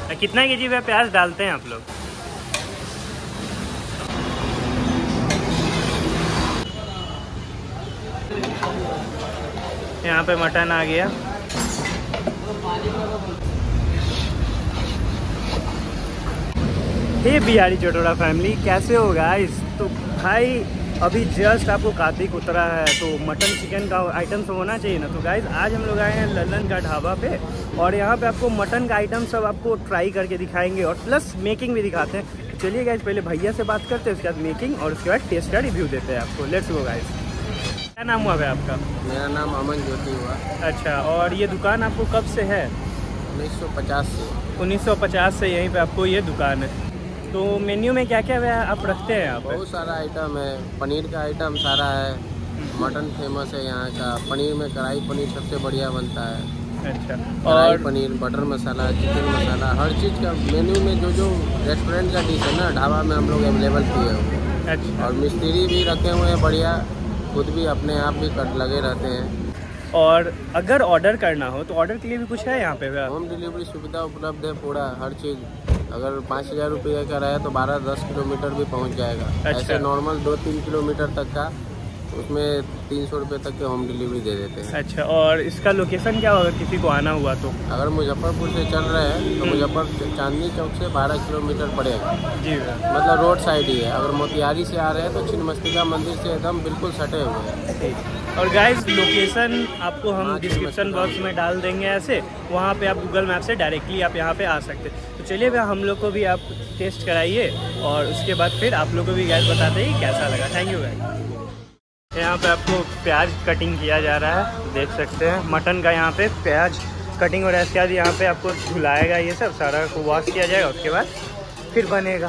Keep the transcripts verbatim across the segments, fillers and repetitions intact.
कितना केजी में प्याज डालते हैं आप लोग? यहाँ पे मटन आ गया। हे बिहारी चटोरा फैमिली, कैसे हो गाइस? तो भाई अभी जस्ट आपको कार्तिक उतरा है तो मटन चिकन का आइटम सब होना चाहिए ना। तो गाइस आज हम लोग आए हैं ललन का ढाबा पे और यहाँ पे आपको मटन का आइटम सब आपको ट्राई करके दिखाएंगे और प्लस मेकिंग भी दिखाते हैं। चलिए गाइस पहले भैया से बात करते हैं, उसके बाद मेकिंग और उसके बाद टेस्ट का रिव्यू देते हैं आपको। Let's go guys. क्या नाम हुआ है आपका? मेरा नाम अमन ज्योति हुआ। अच्छा, और ये दुकान आपको कब से है? उन्नीस सौ पचास से। उन्नीस सौ पचास से यहीं पे आपको ये दुकान है। तो मेन्यू में क्या क्या आप रखते हैं यहाँ पे? बहुत सारा आइटम है, पनीर का आइटम सारा है, मटन फेमस है यहाँ का। पनीर में कढ़ाई पनीर सबसे बढ़िया बनता है। अच्छा, और पनीर, बटर मसाला, चिकन मसाला, हर चीज़ का मेन्यू में जो जो रेस्टोरेंट का डिश है ना ढाबा में हम लोग अवेलेबल किए हुए हैं। अच्छा, और मिस्त्री भी रखे हुए हैं बढ़िया, खुद भी अपने आप भी कट लगे रहते हैं। और अगर ऑर्डर करना हो तो ऑर्डर के लिए भी कुछ है यहाँ पे? होम डिलीवरी सुविधा उपलब्ध है पूरा, हर चीज़। अगर पाँच हज़ार रुपये का रहे तो बारह दस किलोमीटर भी पहुँच जाएगा। अच्छा। ऐसे नॉर्मल दो तीन किलोमीटर तक का उसमें तीन सौ रुपये तक के होम डिलीवरी दे देते हैं। अच्छा, और इसका लोकेशन क्या होगा किसी को आना हुआ तो? अगर मुजफ्फरपुर से चल रहे हैं तो मुजफ्फरपुर चांदनी चौक से बारह किलोमीटर पड़ेगा जी, मतलब रोड साइड ही है। अगर मोतिहारी से आ रहे हैं तो छिन्नमस्तिका मंदिर से एकदम बिल्कुल सटे हुए हैं। और गाइस लोकेशन आपको हम डिस्क्रिप्शन बॉक्स में डाल देंगे, ऐसे वहाँ पे आप गूगल मैप से डायरेक्टली आप यहाँ पे आ सकते हैं। तो चलिए भैया हम लोग को भी आप टेस्ट कराइए और उसके बाद फिर आप लोग को भी गाइस बताते हैं कैसा लगा। Thank you guys. यहाँ पे आपको प्याज कटिंग किया जा रहा है, देख सकते हैं मटन का। यहाँ पे प्याज कटिंग हो रहा है, इसके बाद यहाँ पे आपको धुलाएगा, ये सब सारा को वॉश किया जाएगा, उसके बाद फिर बनेगा।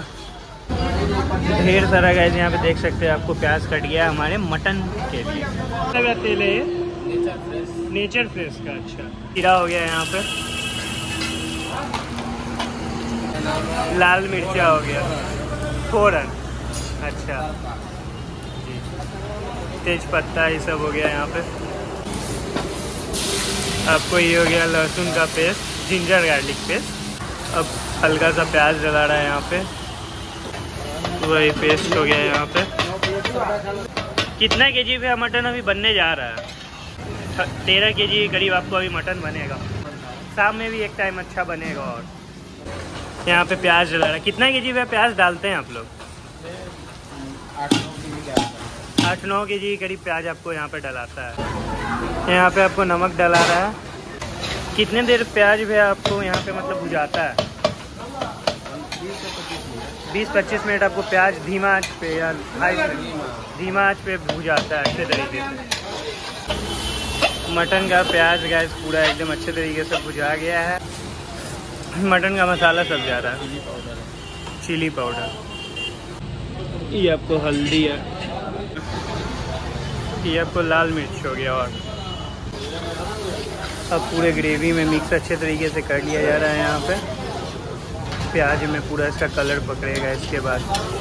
ढेर सारा गाइस यहाँ पे देख सकते हैं आपको प्याज कट गया है हमारे मटन के लिए। क्या तेल है ये? Nature fresh. नेचर फ्रेश का। अच्छा, खीरा हो गया यहाँ पे, लाल मिर्चा हो गया, फोरन, अच्छा जी, तेज पत्ता, ये सब हो गया यहाँ पे। आपको ये हो गया लहसुन का पेस्ट, जिंजर गार्लिक पेस्ट। अब हल्का सा प्याज डला रहा है यहाँ पे, वही पेस्ट हो गया यहाँ पे। कितना केजी पे मटन अभी बनने जा रहा है? तेरह केजी के करीब आपको अभी मटन बनेगा। शाम में भी एक टाइम अच्छा बनेगा। और यहाँ पे प्याज डला रहा है। कितना केजी पे प्याज डालते हैं आप लोग? आठ नौ के जी करीब प्याज आपको यहाँ पे डलाता है। यहाँ पे आपको नमक डला रहा है। कितने देर प्याज भी आपको यहाँ पे मतलब भुजाता है? बीस पच्चीस मिनट आपको प्याज धीमा आंच पे या हाई धीमा आंच पे भुजाता है अच्छे तरीके से। मटन का प्याज गैस पूरा एकदम अच्छे तरीके से भुजा गया है। मटन का मसाला सब जा रहा है, चिली पाउडर, ये आपको हल्दी है, ये आपको लाल मिर्च हो गया। और अब पूरे ग्रेवी में मिक्स अच्छे तरीके से कर लिया जा रहा है। यहाँ पे प्याज में पूरा इसका कलर पकड़ेगा। इसके बाद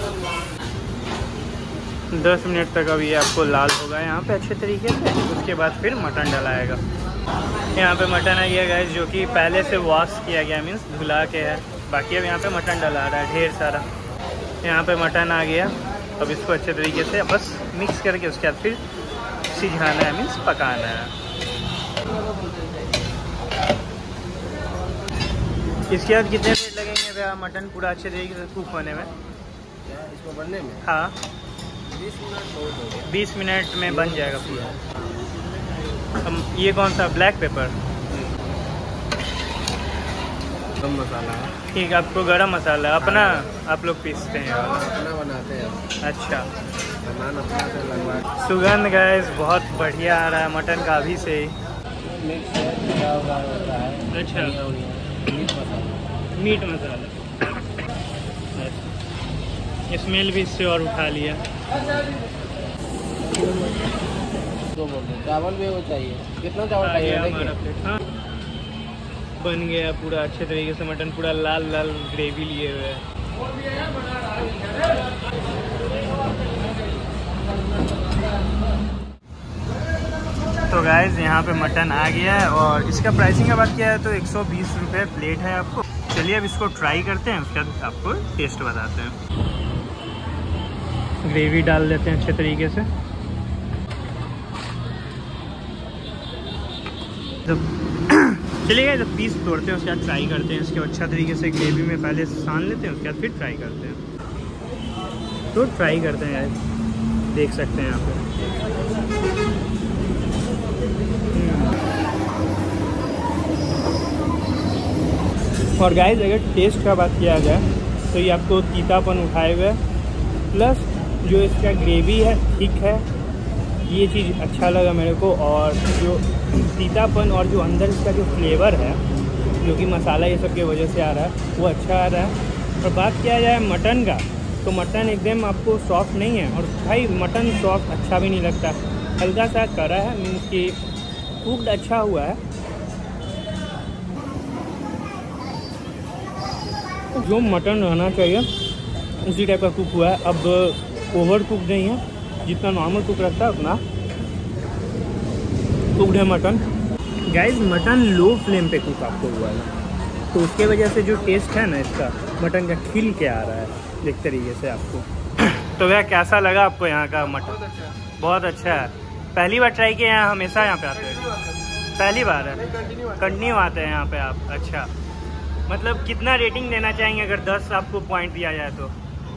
दस मिनट तक अभी आपको लाल होगा यहाँ पे अच्छे तरीके से। उसके बाद फिर मटन डलाएगा। यहाँ पे मटन आ गया गाइस, जो कि पहले से वॉश किया गया, मीन्स धुला के है। बाकी अब यहाँ पे मटन डला रहा है ढेर सारा। यहाँ पे मटन आ गया, अब इसको अच्छे तरीके से बस मिक्स करके उसके बाद फिर सिझाना है, मीन्स पकाना है। इसके बाद कितने मिनट लगेंगे भैया मटन पूरा अच्छे तरीके से कुक होने में? इसको बनने में हाँ, बीस मिनट बहुत हो गया। बीस मिनट में बन जाएगा पूरा। हम ये कौन सा ब्लैक पेपर? गरम मसाला है। ठीक, आपको गरम मसाला अपना आप लोग पीसते हैं? अपना बनाते हैं। अच्छा, सामान अपना से लगवा। सुगंध गैस बहुत बढ़िया आ रहा है मटन का अभी से ही। अच्छा, meat masala. Meat masala, smell भी इससे और उठा लिया। दो बोल चावल भी वो चाहिए। कितना चावल चाहिए हमारा प्लेट? हाँ, बन गया पूरा अच्छे तरीके से मटन, पूरा लाल लाल ग्रेवी लिए हुए है। तो गाइस यहाँ पे मटन आ गया है और इसका प्राइसिंग का बात किया है तो एक सौ बीस रुपये प्लेट है आपको। चलिए अब इसको ट्राई करते हैं, उसके बाद आपको टेस्ट बताते हैं। ग्रेवी डाल देते हैं अच्छे तरीके से। जब चलिए जब पीस तोड़ते हैं उसके बाद ट्राई करते हैं। इसके अच्छा तरीके से ग्रेवी में पहले सान लेते हैं, उसके बाद फिर ट्राई करते हैं। तो ट्राई करते हैं गाइस, देख सकते हैं यहाँ पे। और गाइस अगर टेस्ट का बात किया जाए तो ये आपको तीतापन उठाए हुए, प्लस जो इसका ग्रेवी है ठीक है, ये चीज़ अच्छा लगा मेरे को। और जो तीतापन और जो अंदर इसका जो फ्लेवर है, जो कि मसाला ये सब की वजह से आ रहा है, वो अच्छा आ रहा है। और बात किया जाए मटन का, तो मटन एकदम आपको सॉफ्ट नहीं है। और भाई मटन सॉफ्ट अच्छा भी नहीं लगता, हल्का सा करा है, मीन्स कि कुक्ड अच्छा हुआ है। जो मटन रहना चाहिए उसी टाइप का कुक हुआ है। अब ओवर कुक नहीं है, जितना नॉर्मल कुक रहता है उतना कुकड है mutton. Guys mutton low flame पे कुक आपको हुआ है, तो उसके वजह से जो टेस्ट है ना इसका मटन का खिल के आ रहा है एक तरीके से आपको। तो वह कैसा लगा आपको यहाँ का मटन? बहुत अच्छा है। पहली बार ट्राई किया यहाँ? हमेशा यहाँ पे आते हैं? पहली बार है, कंटिन्यू आते हैं यहाँ पे आप? अच्छा, मतलब कितना रेटिंग देना चाहेंगे अगर दस आपको पॉइंट दिया जाए तो?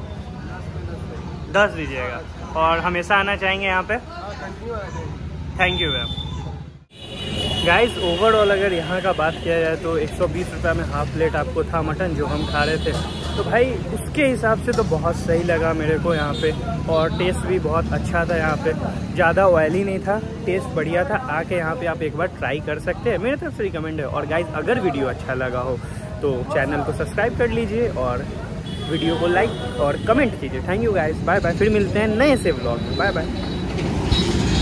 दस दीजिएगा। और हमेशा आना चाहेंगे यहाँ पे? Thank you ma'am. Guys overall अगर यहाँ का बात किया जाए तो एक सौ बीस रुपये में हाफ प्लेट आपको था मटन जो हम खा रहे थे। तो भाई उसके हिसाब से तो बहुत सही लगा मेरे को यहाँ पे, और टेस्ट भी बहुत अच्छा था यहाँ पे। ज़्यादा ऑयली नहीं था, टेस्ट बढ़िया था। आके यहाँ पे आप एक बार ट्राई कर सकते हैं, मेरे तरफ से रिकमेंड है। और गाइस अगर वीडियो अच्छा लगा हो तो चैनल को सब्सक्राइब कर लीजिए और वीडियो को लाइक और कमेंट कीजिए। Thank you guys, bye bye. फिर मिलते हैं नए से व्लॉग में। Bye bye.